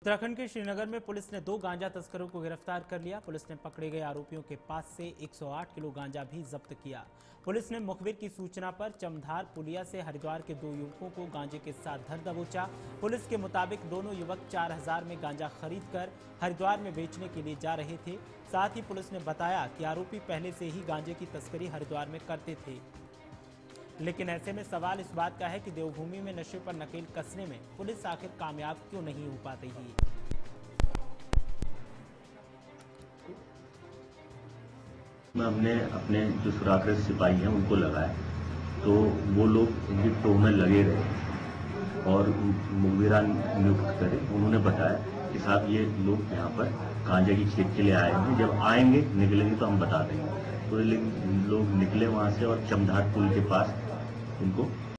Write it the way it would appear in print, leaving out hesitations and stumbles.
उत्तराखंड के श्रीनगर में पुलिस ने 2 गांजा तस्करों को गिरफ्तार कर लिया। पुलिस ने पकड़े गए आरोपियों के पास से 108 किलो गांजा भी जब्त किया। पुलिस ने मुखबिर की सूचना पर चमधार पुलिया से हरिद्वार के 2 युवकों को गांजे के साथ धर दबोचा। पुलिस के मुताबिक दोनों युवक 4000 में गांजा खरीदकर हरिद्वार में बेचने के लिए जा रहे थे। साथ ही पुलिस ने बताया कि आरोपी पहले से ही गांजे की तस्करी हरिद्वार में करते थे। लेकिन ऐसे में सवाल इस बात का है कि देवभूमि में नशे पर नकेल कसने में पुलिस आखिर कामयाब क्यों नहीं हो पाती है। हमने अपने जो सुराखरे सिपाही हैं उनको लगाया, तो वो लोग उनकी टोह में लगे रहे और मुखबिरा नियुक्त करे। उन्होंने बताया कि साहब ये लोग यहाँ पर गांजा की खेत के लिए आए हैं, जब आएंगे निकलेंगे तो हम बता देंगे। तो लोग निकले वहां से और चमधार पुल के पास उनको